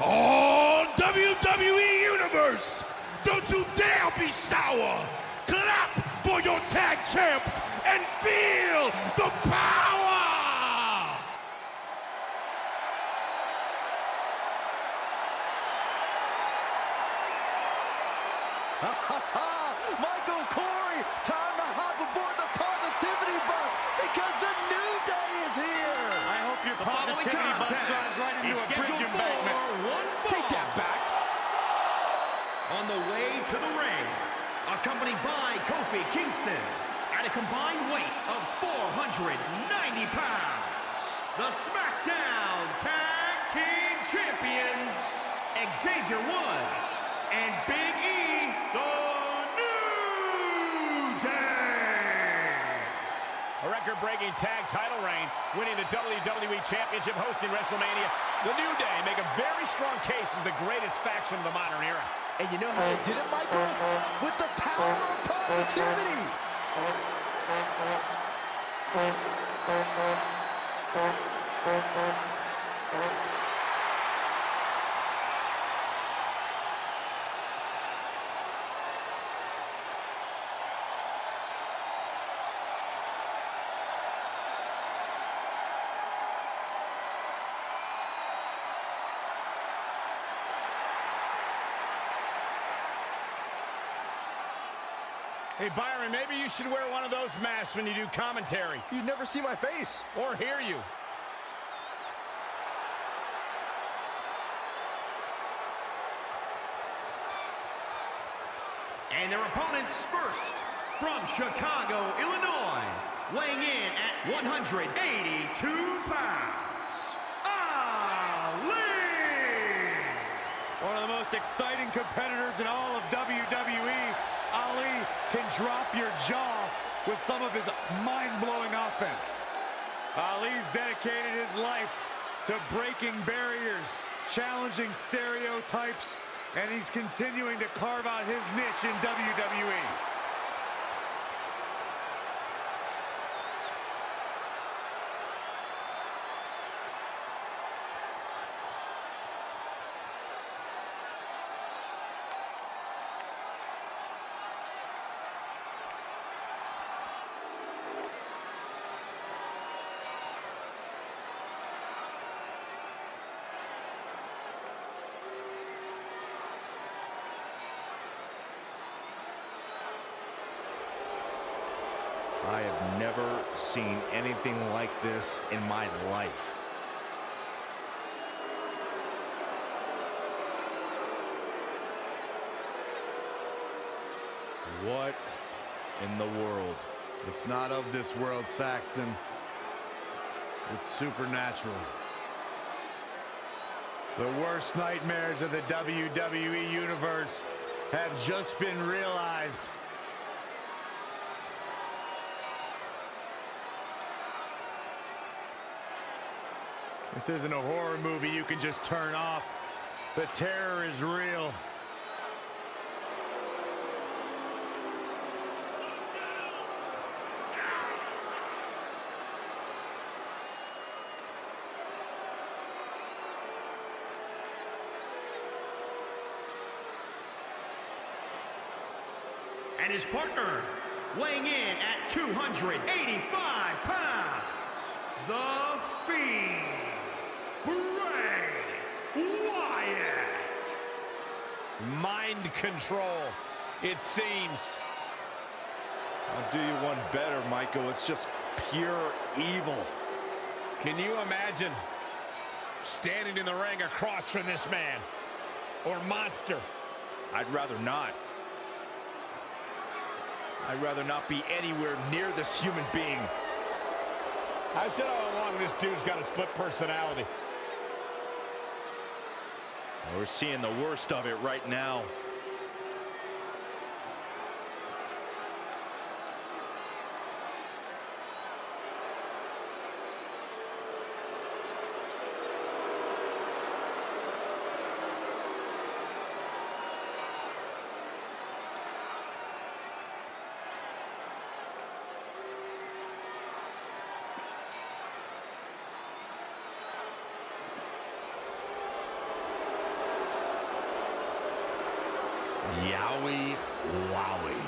All WWE Universe, don't you dare be sour. Clap for your tag champs and feel the power. Michael Corey, time to hop aboard the positivity bus because the new day is here. I hope your positivity bus drives right into a bridge embankment. Take that back. On the way to the ring, accompanied by Kofi Kingston, at a combined weight of 490 pounds, the SmackDown Tag Team Champions, Xavier Woods and Big E, the New Day. A record-breaking tag title reign, winning the WWE Championship, hosting WrestleMania. The New Day make a very strong case as the greatest faction of the modern era. And you know how they did it, Michael? With the power of positivity. Hey, Byron, maybe you should wear one of those masks when you do commentary. You'd never see my face. Or hear you. And their opponents first, from Chicago, Illinois, weighing in at 182 pounds, Ali! One of the most exciting competitors in all of WWE. Ali can drop your jaw with some of his mind-blowing offense. Ali's dedicated his life to breaking barriers, challenging stereotypes, and he's continuing to carve out his niche in WWE. I have never seen anything like this in my life. What in the world? It's not of this world, Saxton. It's supernatural. The worst nightmares of the WWE Universe have just been realized. This isn't a horror movie you can just turn off. The terror is real. And his partner, weighing in at 285 pounds, The Fiend, Bray Wyatt. Mind control, it seems. I'll do you one better, Michael. It's just pure evil. Can you imagine standing in the ring across from this man or monster? I'd rather not. I'd rather not be anywhere near this human being. I said all along, this dude's got a split personality. We're seeing the worst of it right now. Wowie, wowie.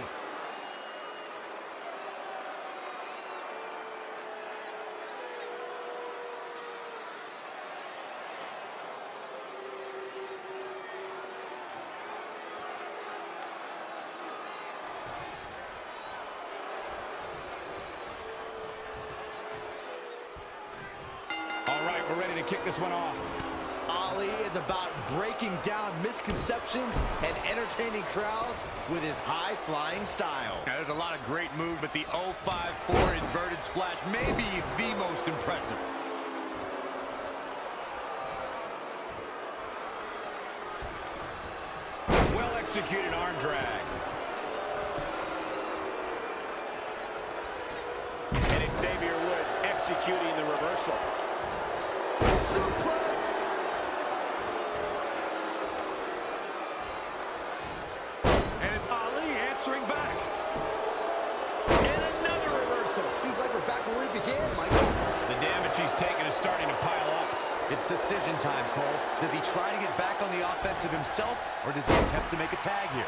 All right, we're ready to kick this one off. Ali is about breaking down misconceptions and entertaining crowds with his high-flying style. Now, there's a lot of great moves, but the 054 inverted splash may be the most impressive. Well-executed arm drag. And it's Xavier Woods executing the reversal. Suplex! And it's Ali answering back. And another reversal. Seems like we're back where we began, Michael. The damage he's taken is starting to pile up. It's decision time, Cole. Does he try to get back on the offensive himself, or does he attempt to make a tag here?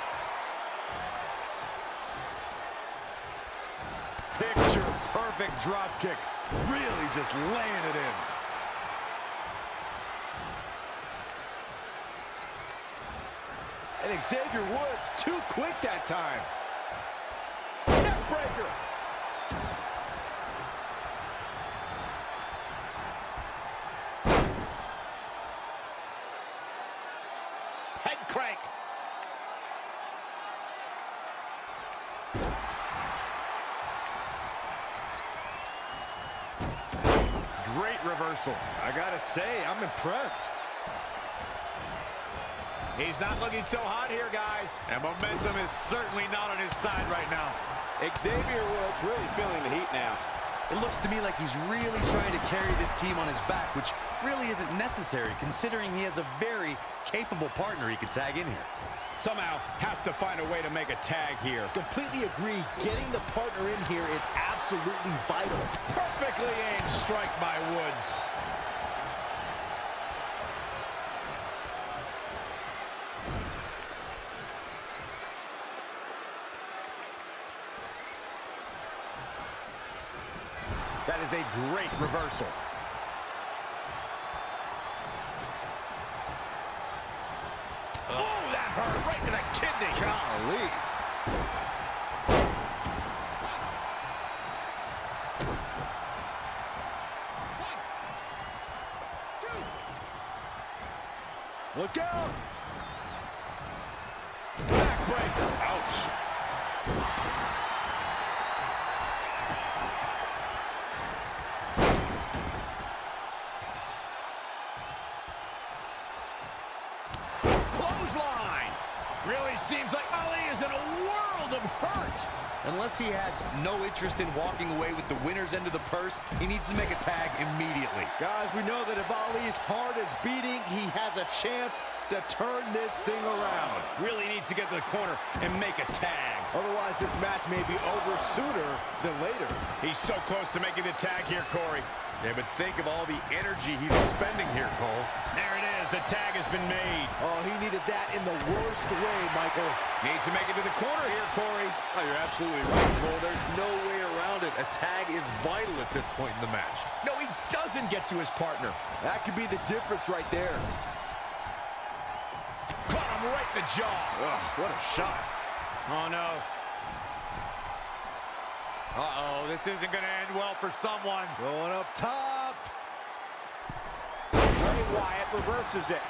Picture perfect drop kick. Really just laying it in. And Xavier Woods too quick that time. Neckbreaker. Head crank. Great reversal. I gotta say, I'm impressed. He's not looking so hot here, guys. And momentum is certainly not on his side right now. Xavier Woods really feeling the heat now. It looks to me like he's really trying to carry this team on his back, which really isn't necessary, considering he has a very capable partner he can tag in here. Somehow has to find a way to make a tag here. Completely agree. Getting the partner in here is absolutely vital. Perfectly aimed strike by Woods. That is a great reversal. Oh, that hurt right to the kidney. Golly. Look out! Backbreaker. Ouch. Clothesline. Really seems like Ali is in a world of hurt. Unless he has no interest in walking away with the winner's end of the purse, he needs to make a tag immediately. Guys, we know that if Ali's heart is beating, he has a chance to turn this thing around. Really needs to get to the corner and make a tag. Otherwise, this match may be over sooner than later. He's so close to making the tag here, Corey. Yeah, but think of all the energy he's expending here, Cole. There it is. The tag has been made. Oh, he needed that in the worst way, Michael. Needs to make it to the corner here, Corey. Oh, you're absolutely right, Cole. There's no way around it. A tag is vital at this point in the match. No, he doesn't get to his partner. That could be the difference right there. Caught him right in the jaw. Ugh, what a shot. Oh, no. Uh-oh, this isn't going to end well for someone. Going up top. Bray Wyatt reverses it.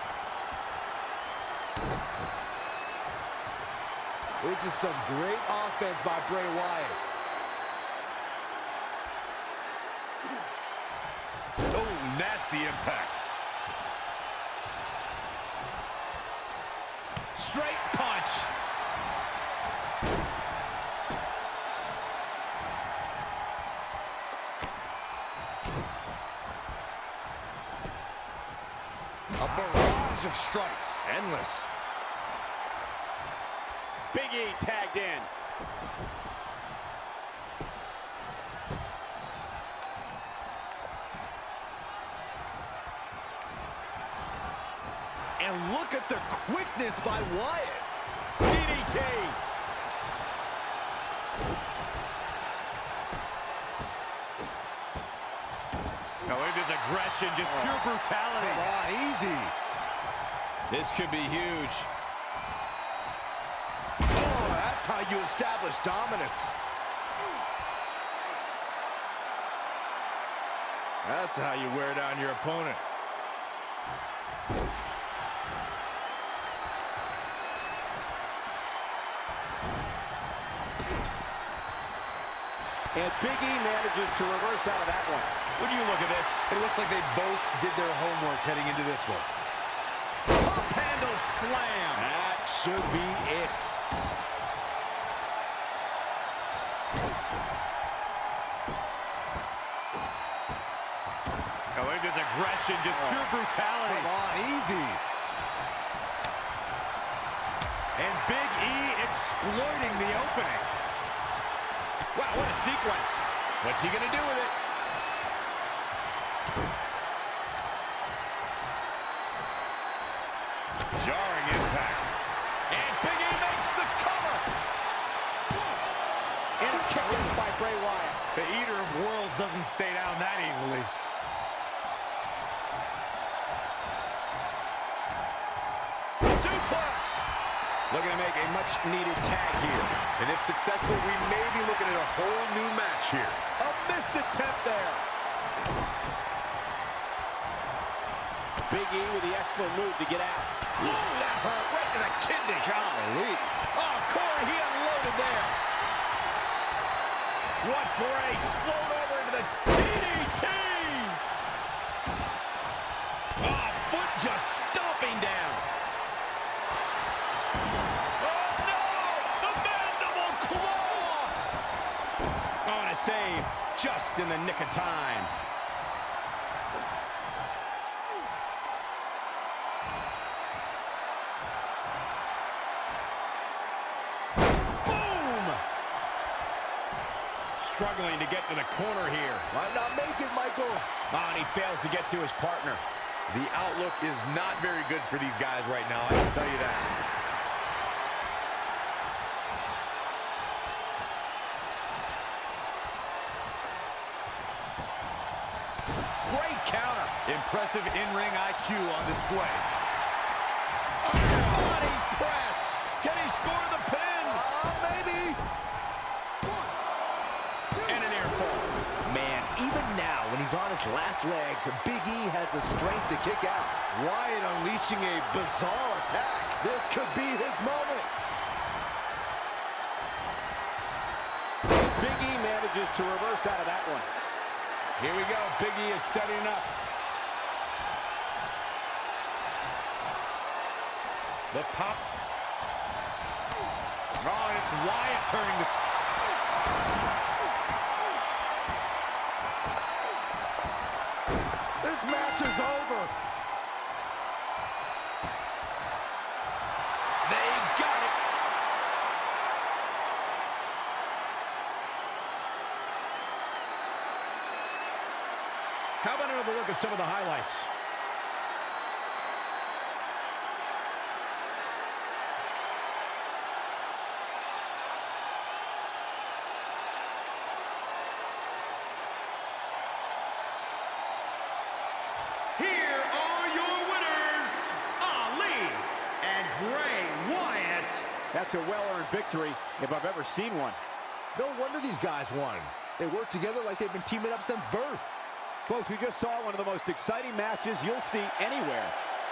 This is some great offense by Bray Wyatt. Oh, nasty impact. Straight punch. A barrage of strikes. Endless. Big E tagged in. And look at the quickness by Wyatt. DDT. Now look at this aggression, just pure brutality. Come on, easy. This could be huge. Oh, that's how you establish dominance. That's how you wear down your opponent. And Big E manages to reverse out of that one. When you look at this, It looks like they both did their homework heading into this one. pump handle slam. That should be it. Now look at this aggression, just pure brutality. Come on, easy. And Big E exploiting the opening. Wow, what a sequence. What's he going to do with it? Jarring impact. And Big E makes the cover. And a kick out by Bray Wyatt. The Eater of Worlds doesn't stay down that easily. Suplex. Looking to make a much-needed tag here. And if successful, we may be looking at a whole new match here. A missed attempt there. Big E with the excellent move to get out. Ooh, that hurt right to the kidney. Golly. Oh, Corey, he unloaded there. What brace. Float over into the DDT. Oh, foot just stomping down. Oh, no. The mandible claw. Oh, and a save just in the nick of time. Struggling to get to the corner here. Might not make it, Michael. And he fails to get to his partner. The outlook is not very good for these guys right now, I can tell you that. Great counter. Impressive in-ring IQ on display. Body press. Can he score the pin? Maybe. And an air fall. Man, even now, when he's on his last legs, Big E has the strength to kick out. Wyatt unleashing a bizarre attack. This could be his moment. Big E manages to reverse out of that one. Here we go. Big E is setting up. The pop. Oh, and it's Wyatt turning the... This match is over. They got it. How about another look at some of the highlights? Here are your winners, Ali and Bray Wyatt. That's a well-earned victory if I've ever seen one. No wonder these guys won. They work together like they've been teaming up since birth. Folks, we just saw one of the most exciting matches you'll see anywhere.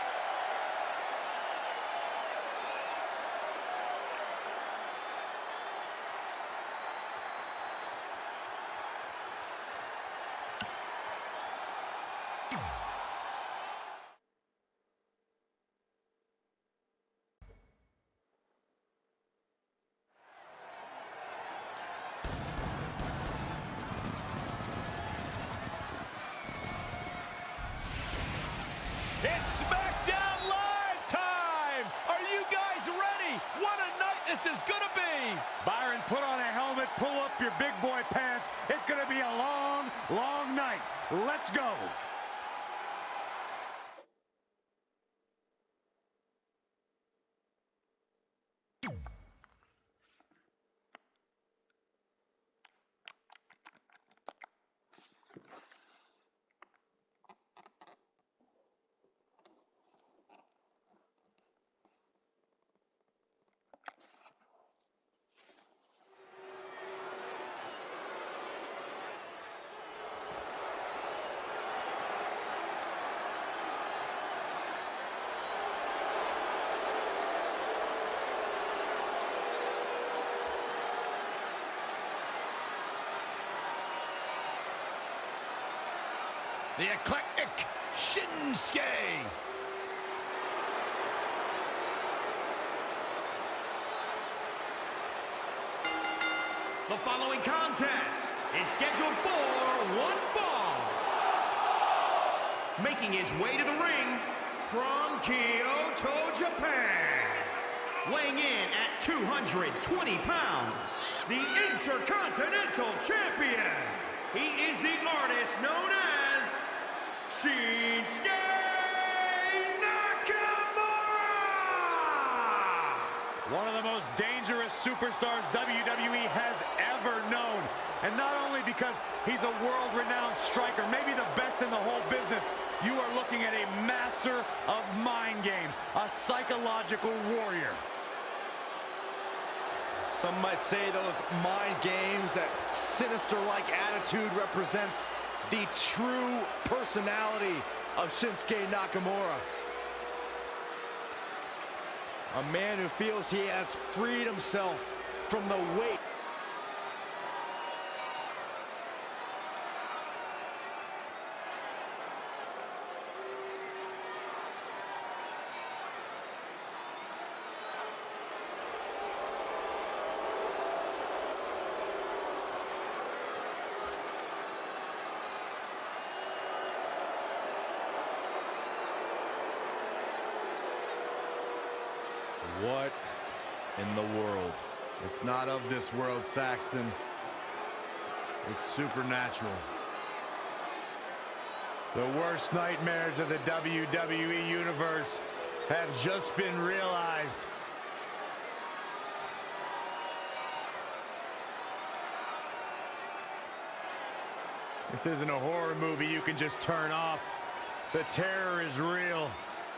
It's SmackDown Live time! Are you guys ready? What a night this is gonna be! Byron, put on a helmet, pull up your big boy pants. It's going to be a long, long night. Let's go. the eclectic Shinsuke. The following contest is scheduled for one fall. Making his way to the ring from Kyoto, Japan. Weighing in at 220 pounds, the Intercontinental Champion. He is the artist known as Shinsuke Nakamura! One of the most dangerous superstars WWE has ever known. And not only because he's a world-renowned striker, maybe the best in the whole business, you are looking at a master of mind games, a psychological warrior. Some might say those mind games, that sinister-like attitude represents the true personality of Shinsuke Nakamura. A man who feels he has freed himself from the weight. What in the world? It's not of this world, Saxton. It's supernatural. The worst nightmares of the WWE Universe have just been realized. This isn't a horror movie you can just turn off. The terror is real.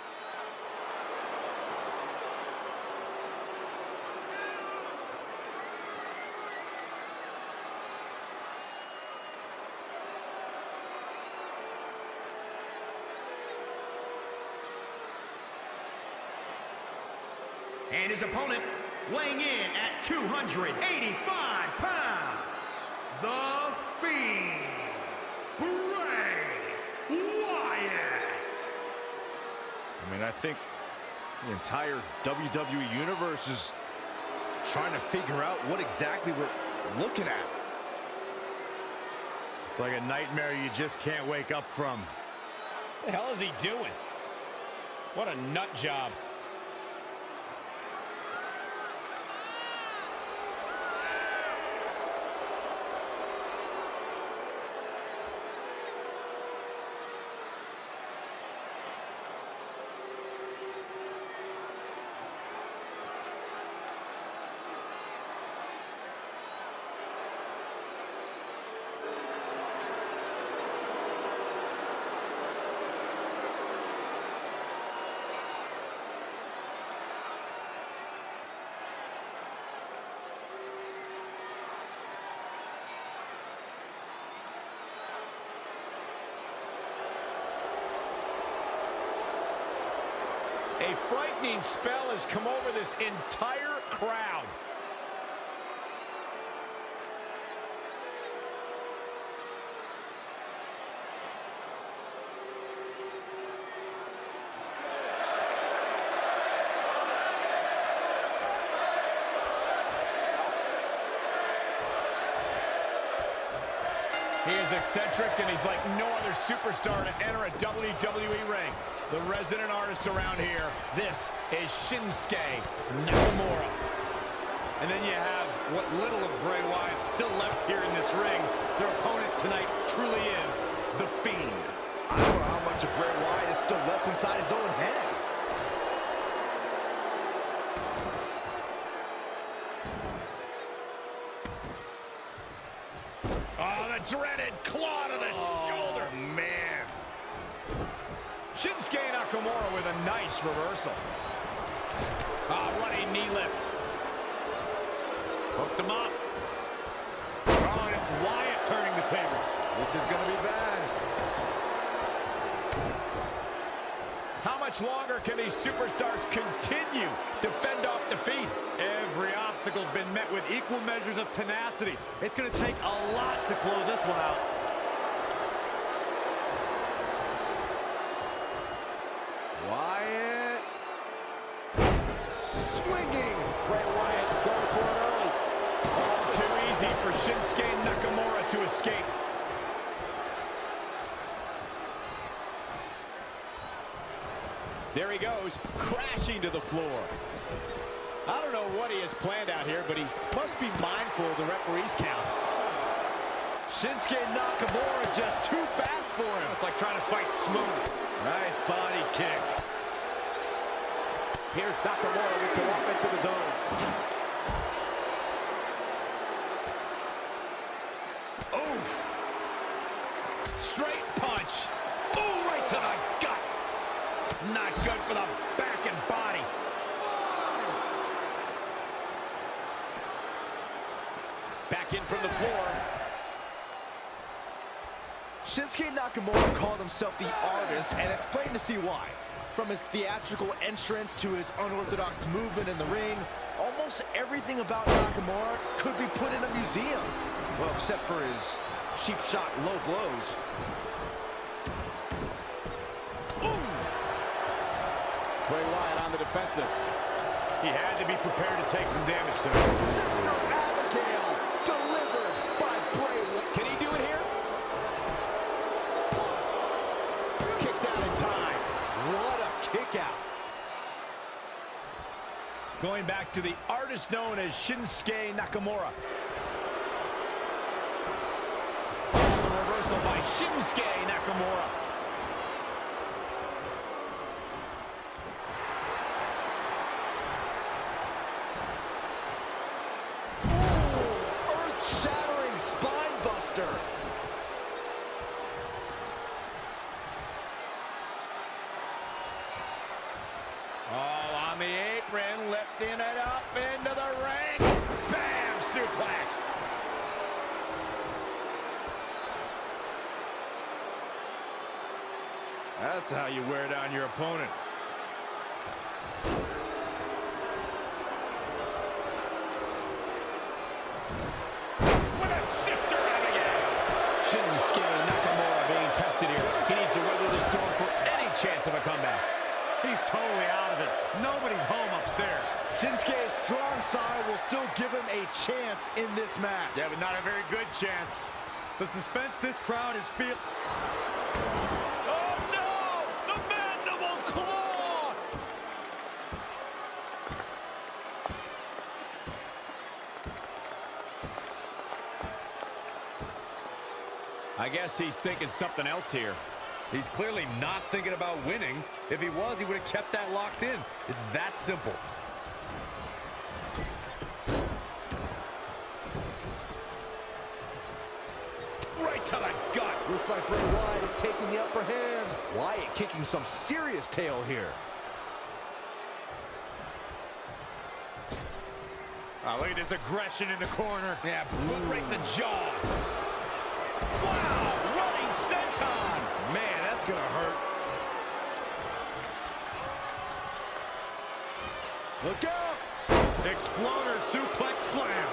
And his opponent, weighing in at 285 pounds, the Fiend, Bray Wyatt. I mean, I think the entire WWE Universe is trying to figure out what exactly we're looking at. It's like a nightmare you just can't wake up from. What the hell is he doing? What a nut job. A frightening spell has come over this entire crowd. He is eccentric, and he's like no other superstar to enter a WWE ring. The resident artist around here, this is Shinsuke Nakamura. And then you have what little of Bray Wyatt still left here in this ring. Their opponent tonight truly is the Fiend. I don't know how much of Bray Wyatt is still left inside his own head. Oh, the dreaded claw to the shoulder. Man. Shinsuke Nakamura with a nice reversal. Running knee lift. Hooked him up. Oh, and it's Wyatt turning the tables. This is going to be bad. How much longer can these superstars continue to fend off defeat? Every obstacle's been met with equal measures of tenacity. It's going to take a lot to close this one out. Shinsuke Nakamura to escape. There he goes, crashing to the floor. I don't know what he has planned out here, but he must be mindful of the referee's count. Shinsuke Nakamura just too fast for him. It's like trying to fight smooth. Nice body kick. Here's Nakamura with some offense of his own. Oof. Straight punch. Ooh, right to the gut. Not good for the back and body. Back in from the floor. Shinsuke Nakamura called himself the artist, and it's plain to see why. From his theatrical entrance to his unorthodox movement in the ring, almost everything about Nakamura could be put in a museum. Well, except for his cheap shot low blows. Ooh. Bray Wyatt on the defensive. He had to be prepared to take some damage tonight. Sister Abigail delivered by Bray Wyatt. Can he do it here? Kicks out in time. What a kick out. Going back to the artist known as Shinsuke Nakamura. The reversal by Shinsuke Nakamura. Ooh, earth-shattering spine buster. Oh, on the apron, lifting it up into the ring. Bam! Suplex. That's how you wear down your opponent. With a sister Abigail. Shinsuke Nakamura being tested here. He needs to weather the storm for any chance of a comeback. He's totally out of it. Nobody's home upstairs. Shinsuke's strong style will still give him a chance in this match. Yeah, but not a very good chance. The suspense this crowd is feeling. Oh no! The mandible claw! I guess he's thinking something else here. He's clearly not thinking about winning. If he was, he would have kept that locked in. It's that simple. Right to the gut. Looks like Bray Wyatt is taking the upper hand. Wyatt kicking some serious tail here. Oh, look at this aggression in the corner. Yeah, boot right in the jaw. Wow, running senton. Man, that's gonna hurt. Look out! Exploder suplex slam.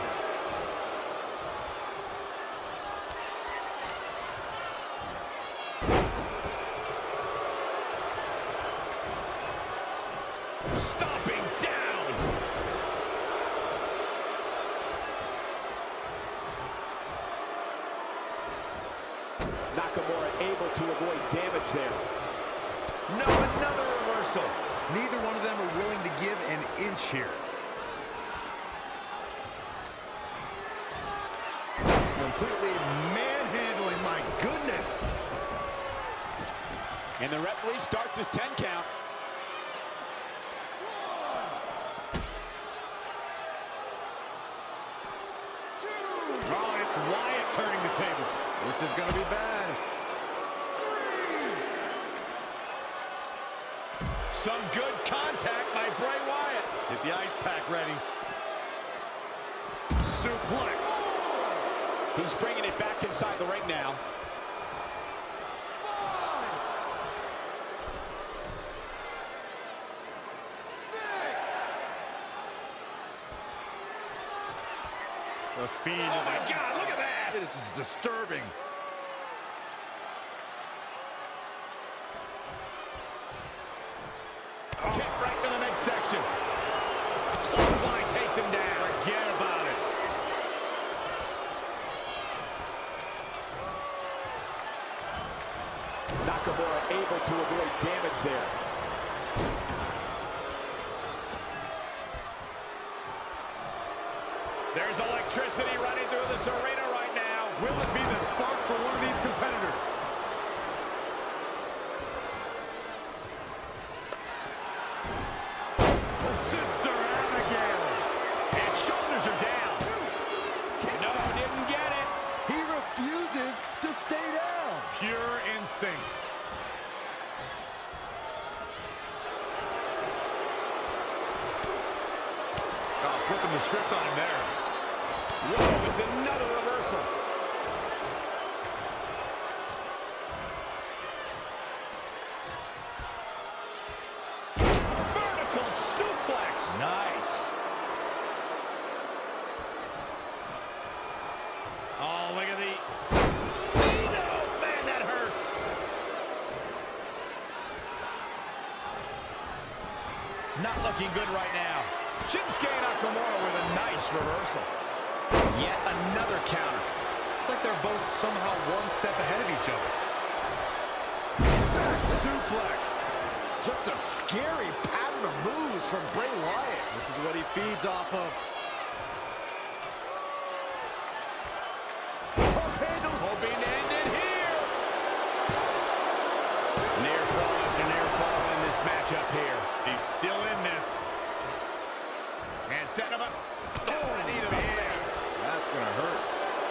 Stomping down. Nakamura able to avoid damage there. No, another reversal. Neither one of them are willing to give an inch here. Completely manhandling, my goodness. And the referee starts his 10 count. Oh, it's Wyatt turning the tables. This is gonna be bad. Some good contact by Bray Wyatt. Get the ice pack ready. Suplex. He's bringing it back inside the ring now. The Fiend. Oh my God, look at that. This is disturbing. Kick right to the midsection. Clothesline takes him down. Forget about it. Nakamura able to avoid damage there. There's electricity running through this arena right now. Will it be the spark for one of these competitors? Sister Abigail. And shoulders are down. No, didn't get it. He refuses to stay down. Pure instinct. Oh, flipping the script on him there. Whoa, it's another reversal. Vertical suplex. Nice. Oh, look at the... No, man, that hurts. Not looking good right now. Shinsuke Nakamura with a nice reversal. Yet another counter. It's like they're both somehow one step ahead of each other. Back suplex. Just a scary pattern of moves from Bray Wyatt. This is what he feeds off of. Pump handles. Hoping to end it here. Near fall after near fall in this matchup here. He's still in this. And set him up. Oh, knee to the face. That's gonna hurt.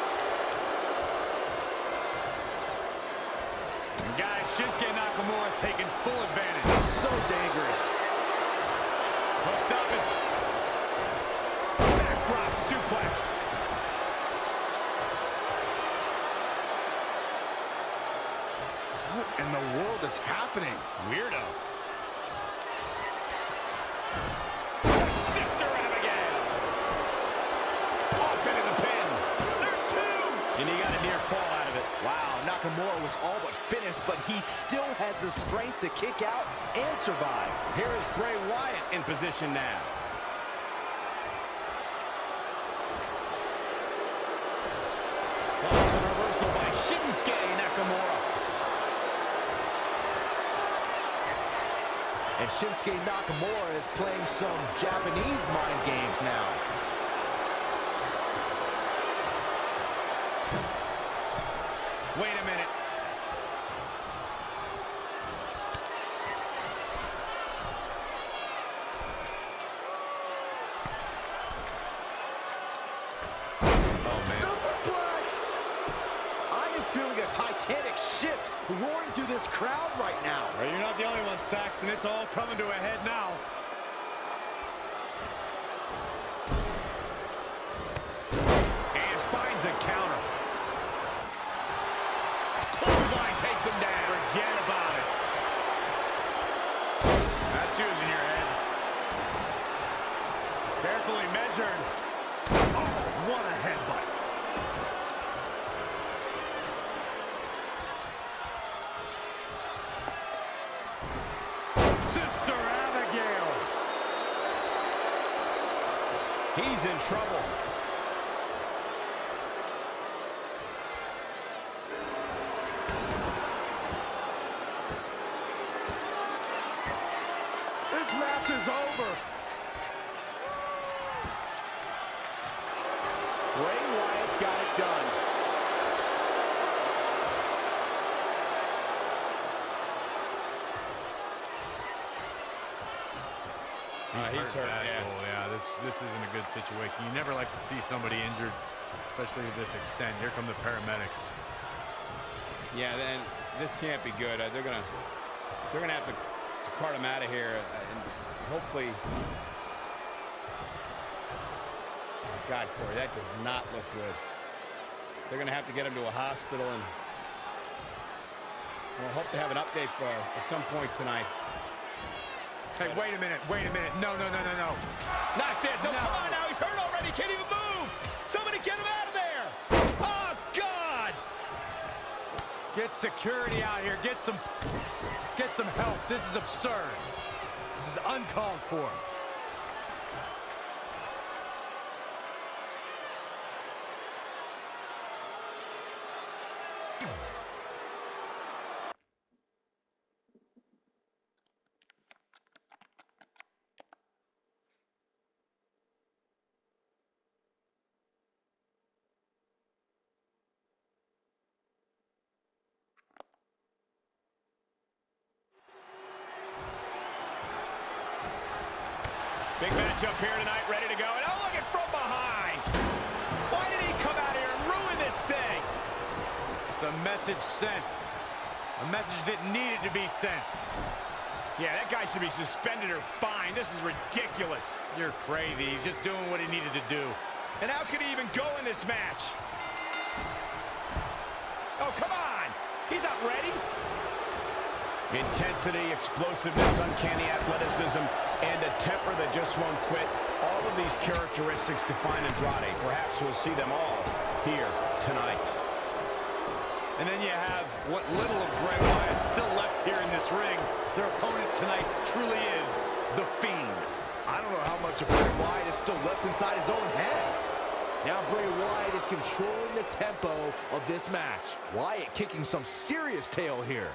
And guys, Shinsuke Nakamura taking full advantage. So dangerous. Hooked up and backdrop suplex. What in the world is happening? Weirdo. Sister Abigail. Off into the pin. There's two. And he got a near fall out of it. Wow, Nakamura was all but finished, but he still has the strength to kick out and survive. Here is Bray Wyatt in position now. Oh, the reversal by Shinsuke Nakamura. And Shinsuke Nakamura is playing some Japanese mind games now. Wait a minute. Superplex! I am feeling a titanic shift roaring through this crowd right now. Well, you're not the only one, Saxton. It's all coming to a head now. And finds a counter. Clothesline takes him down. Forget about it. That's using your head. Carefully measured. Oh, what a headbutt. Sister Abigail. He's in trouble. This match is over. Bray Wyatt got it done. He's hurt, yeah. Oh, yeah, this isn't a good situation. You never like to see somebody injured, especially to this extent. Here come the paramedics. Yeah, then this can't be good. They're gonna have to cart him out of here, and hopefully. Oh God, Corey, that does not look good. They're gonna have to get him to a hospital, and we'll hope to have an update for at some point tonight. Hey, wait a minute, wait a minute. No. Not this. Oh, come on now. He's hurt already. Can't even move. Somebody get him out of there. Oh, God. Get security out here. Get some help. This is absurd. This is uncalled for. Big match up here tonight, ready to go. And oh, look at from behind. Why did he come out here and ruin this thing? It's a message sent. A message that needed to be sent. Yeah, that guy should be suspended or fined. This is ridiculous. You're crazy. He's just doing what he needed to do. And how could he even go in this match? Oh, come on. He's not ready. Intensity, explosiveness, uncanny athleticism, and a temper that just won't quit. All of these characteristics define Andrade. Perhaps we'll see them all here tonight. And then you have what little of Bray Wyatt still left here in this ring. Their opponent tonight truly is The Fiend. I don't know how much of Bray Wyatt is still left inside his own head. Now Bray Wyatt is controlling the tempo of this match. Wyatt kicking some serious tail here.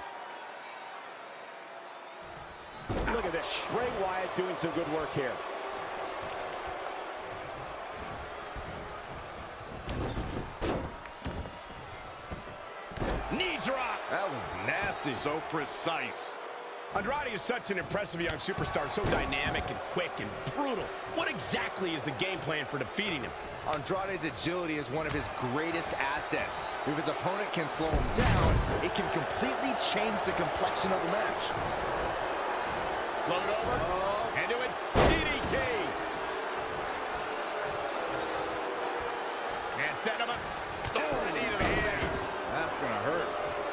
Look at this. Bray Wyatt doing some good work here. Knee drop. That was nasty. So precise. Andrade is such an impressive young superstar, so dynamic and quick and brutal. What exactly is the game plan for defeating him? Andrade's agility is one of his greatest assets. If his opponent can slow him down, it can completely change the complexion of the match. Float over, into it, DDT. And setting him up. Oh, the knee to the face. That's gonna hurt.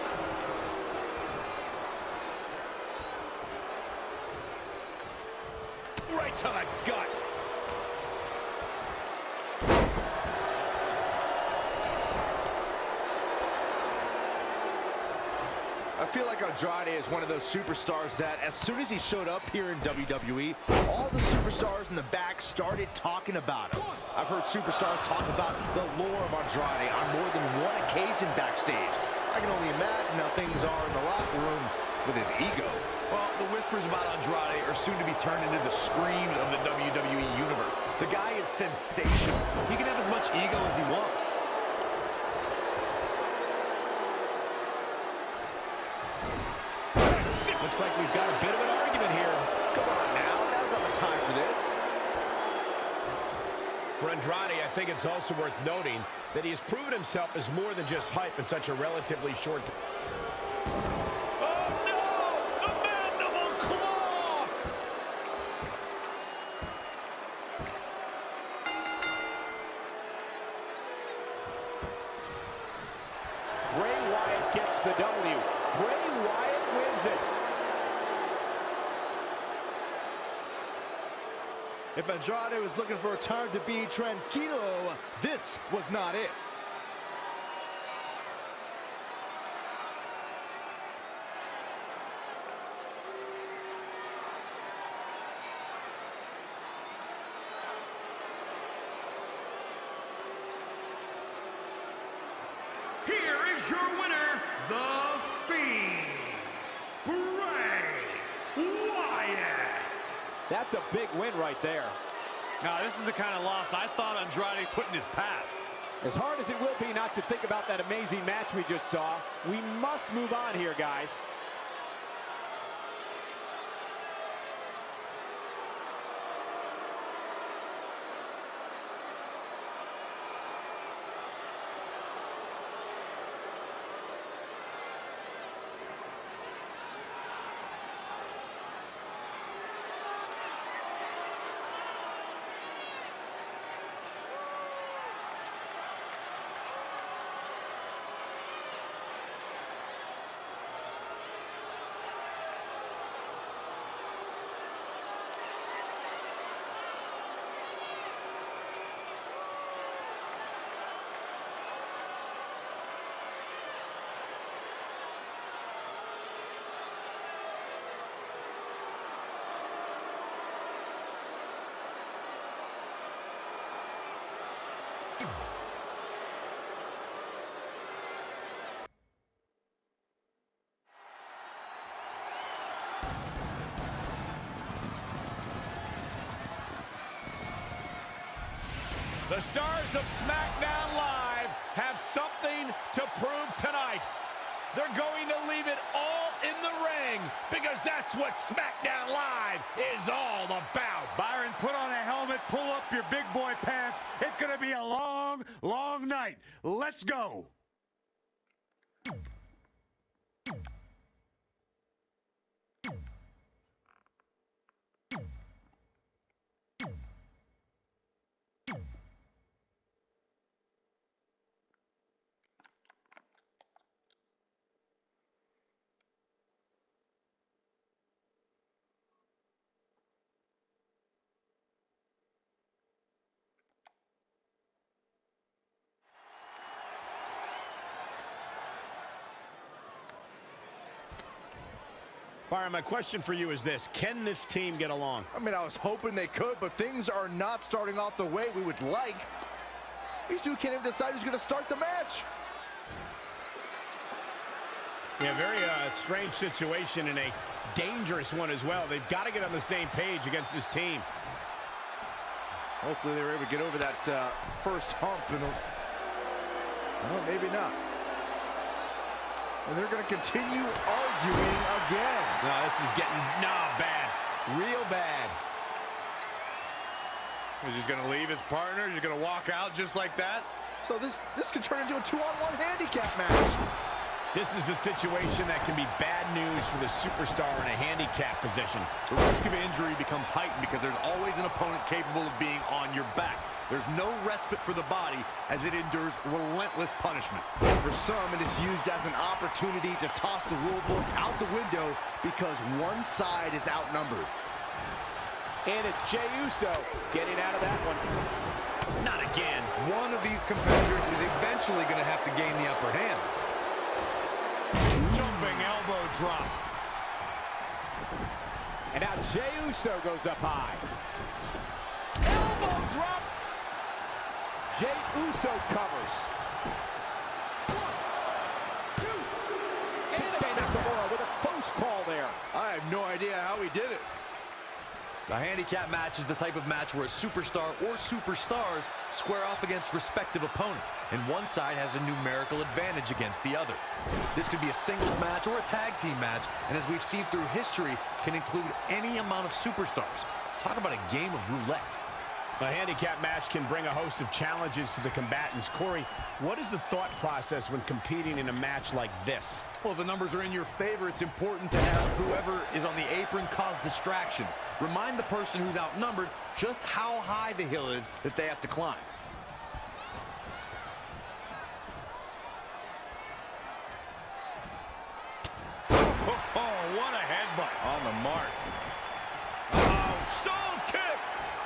Right to the gut. I feel like Andrade is one of those superstars that as soon as he showed up here in WWE, all the superstars in the back started talking about him. I've heard superstars talk about the lore of Andrade on more than one occasion backstage. I can only imagine how things are in the locker room with his ego. Well, the whispers about Andrade are soon to be turned into the screams of the WWE Universe. The guy is sensational. He can have as much ego as he wants. Looks like we've got a bit of an argument here. Come on now, now's not the time for this. For Andrade, I think it's also worth noting that he has proven himself as more than just hype in such a relatively short time. Oh no! The mandible claw! Bray Wyatt gets the W. Bray Wyatt wins it. If Andrade was looking for a time to be tranquilo, this was not it. Here is your winner, The Fiend, Bray Wyatt. That's a big win right there. Now, this is the kind of loss I thought Andrade put in his past. As hard as it will be not to think about that amazing match we just saw, we must move on here, guys. The stars of SmackDown Live have something to prove tonight. They're going to leave it all in the ring because that's what SmackDown Live is all about. Byron, put on a helmet, pull up your big boy pants. It's going to be a long, long night. Let's go. Byron, my question for you is this. Can this team get along? I mean, I was hoping they could, but things are not starting off the way we would like. These two can't even decide who's going to start the match. Yeah, very strange situation and a dangerous one as well. They've got to get on the same page against this team. Hopefully they were able to get over that first hump. Well, maybe not. And they're going to continue arguing again. No, this is getting bad. Real bad. He's just going to leave his partner. He's going to walk out just like that. So this could turn into a 2-on-1 handicap match. This is a situation that can be bad news for the superstar in a handicap position. The risk of injury becomes heightened because there's always an opponent capable of being on your back. There's no respite for the body as it endures relentless punishment. For some, it is used as an opportunity to toss the rule book out the window because one side is outnumbered. And it's Jey Uso getting out of that one. Not again. One of these competitors is eventually going to have to gain the upper hand. Jumping elbow drop. And now Jey Uso goes up high. Elbow drop. Jey Uso covers. 1, 2. Shinsuke Nakamura with a close call there. I have no idea how he did it. A handicap match is the type of match where a superstar or superstars square off against respective opponents, and one side has a numerical advantage against the other. This could be a singles match or a tag team match, and as we've seen through history, can include any amount of superstars. Talk about a game of roulette. A handicap match can bring a host of challenges to the combatants. Corey, what is the thought process when competing in a match like this? Well, if the numbers are in your favor, it's important to have whoever is on the apron cause distractions. Remind the person who's outnumbered just how high the hill is that they have to climb. Oh, what a headbutt. On the mark. Soul kick.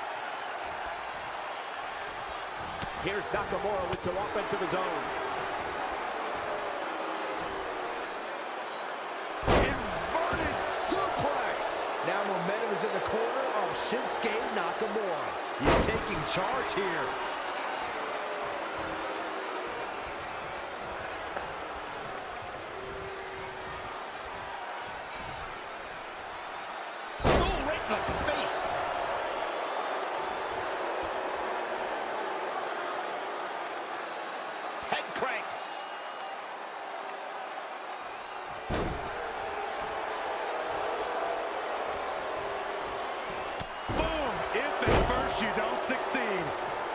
Here's Nakamura with some offense of his own. Inverted suplex. Now momentum is in the corner of Shinsuke Nakamura. He's taking charge here. Oh, right in the face. Head crank. Boom. If at first you don't succeed.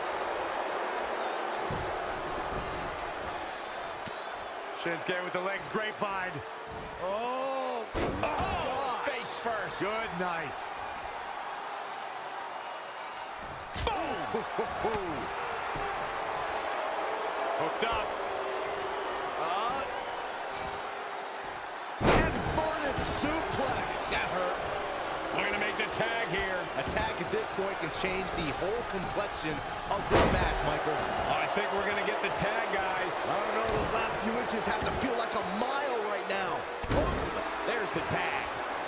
Shinsuke with the legs grapevine. Oh, Face first. Good night. Hooked up. inverted suplex. That hurt. We're going to make the tag here. Attack at this point can change the whole complexion of this match, Michael. I think we're going to get the tag, guys. I don't know, those last few inches have to feel like a mile right now. There's the tag.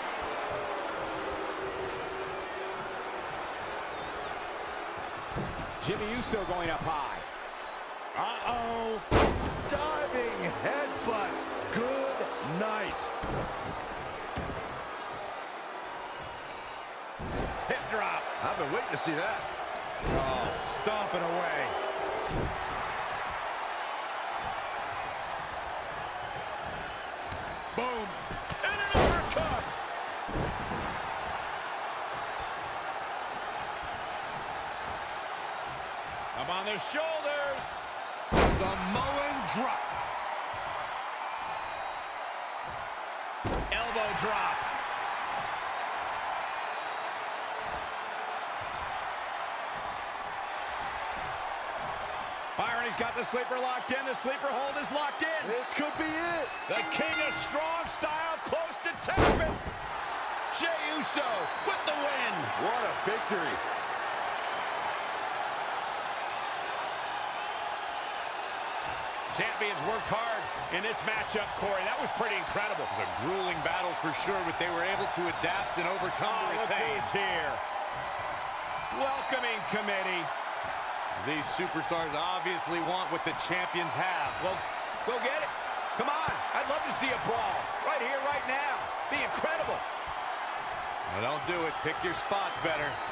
Jimmy Uso going up high. Uh-oh. Diving headbutt. Good night. Hip drop. I've been waiting to see that. Oh, stomping away. Boom. And an uppercut. Up on their shoulders. Samoan drop. Elbow drop. Byron, he's got the sleeper locked in. The sleeper hold is locked in. This could be it. The King of Strong Style close to tapping. Jey Uso with the win. What a victory. Champions worked hard in this matchup, Corey. That was pretty incredible. It was a grueling battle for sure, but they were able to adapt and overcome to retain. Here. Welcoming committee. These superstars obviously want what the champions have. Well, go get it. Come on. I'd love to see a brawl. Right here, right now. Be incredible. Well, don't do it. Pick your spots better.